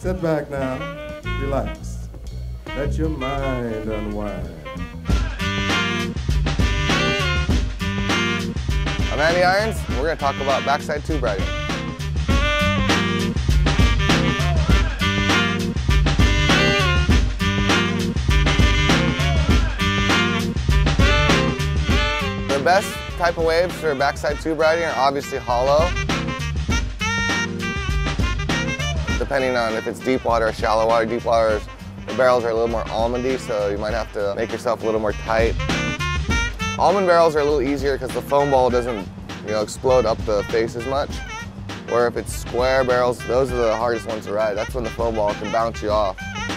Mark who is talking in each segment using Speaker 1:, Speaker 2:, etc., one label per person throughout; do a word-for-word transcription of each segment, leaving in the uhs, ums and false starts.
Speaker 1: Sit back now, relax. Let your mind unwind.
Speaker 2: I'm Andy Irons, and we're going to talk about backside tube riding. The best type of waves for backside tube riding are obviously hollow. Depending on if it's deep water or shallow water. Deep water, the barrels are a little more almondy, so you might have to make yourself a little more tight. Almond barrels are a little easier because the foam ball doesn't, you know, explode up the face as much. Or if it's square barrels, those are the hardest ones to ride. That's when the foam ball can bounce you off.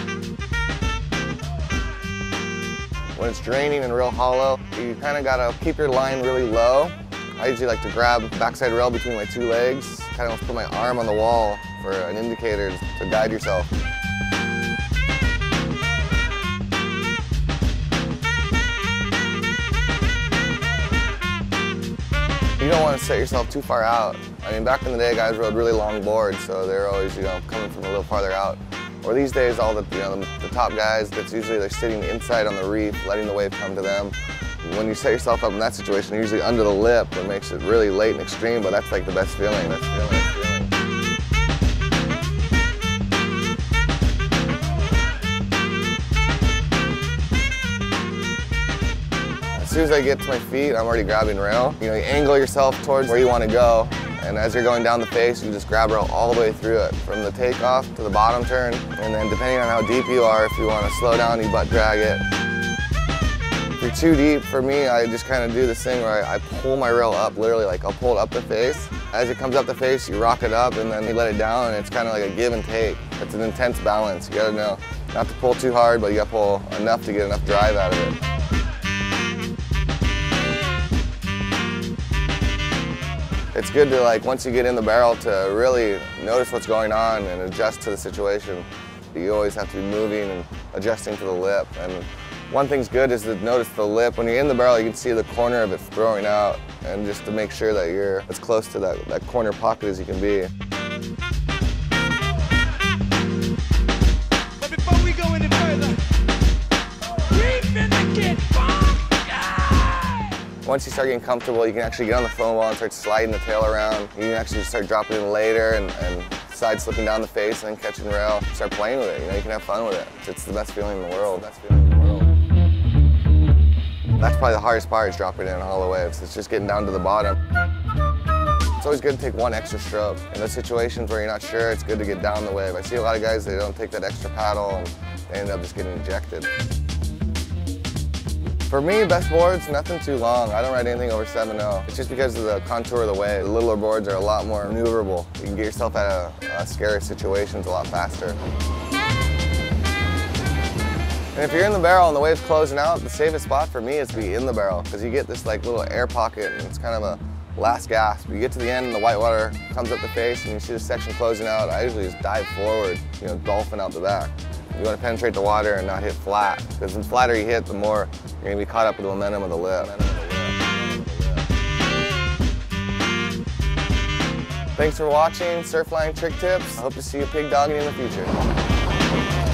Speaker 2: When it's draining and real hollow, you kind of gotta keep your line really low. I usually like to grab backside rail between my two legs, kind of put my arm on the wall for an indicator to guide yourself. You don't want to set yourself too far out. I mean, back in the day, guys rode really long boards, so they're always, you know, coming from a little farther out. Or these days, all the, you know, the, the top guys, that's usually they're sitting inside on the reef, letting the wave come to them. When you set yourself up in that situation, you're usually under the lip, it makes it really late and extreme, but that's like the best feeling. Best feeling, best feeling. As soon as I get to my feet, I'm already grabbing rail. You know, you angle yourself towards where you want to go, and as you're going down the face, you just grab rail all the way through it, from the takeoff to the bottom turn, and then depending on how deep you are, if you want to slow down, you butt drag it. If you're too deep, for me, I just kind of do this thing where I, I pull my rail up, literally, like I'll pull it up the face. As it comes up the face, you rock it up, and then you let it down, and it's kind of like a give and take. It's an intense balance. You gotta know not to pull too hard, but you gotta pull enough to get enough drive out of it. It's good to, like, once you get in the barrel, to really notice what's going on and adjust to the situation. You always have to be moving and adjusting to the lip. And one thing's good is to notice the lip. When you're in the barrel, you can see the corner of it throwing out, and just to make sure that you're as close to that, that corner pocket as you can be.
Speaker 3: But before we go any further, we finna get bumped!
Speaker 2: Once you start getting comfortable, you can actually get on the foam wall and start sliding the tail around. You can actually start dropping in later and, and side slipping down the face and then catching rail. Start playing with it, you know, you can have fun with it. It's the best feeling in the world. Best feeling in the world. That's probably the hardest part, is dropping in hollow waves. It's just getting down to the bottom. It's always good to take one extra stroke. In those situations where you're not sure, it's good to get down the wave. I see a lot of guys, they don't take that extra paddle and they end up just getting ejected. For me, best boards, nothing too long. I don't ride anything over seven oh. It's just because of the contour of the wave. The littler boards are a lot more maneuverable. You can get yourself out of uh, scary situations a lot faster. And if you're in the barrel and the wave's closing out, the safest spot for me is to be in the barrel, because you get this like little air pocket, and it's kind of a last gasp. You get to the end and the white water comes up the face and you see the section closing out. I usually just dive forward, you know, dolphin out the back. You want to penetrate the water and not hit flat, because the flatter you hit, the more you're going to be caught up with the momentum of the lip. Thanks for watching Surfline Trick Tips. I hope to see you pig dogging in the future.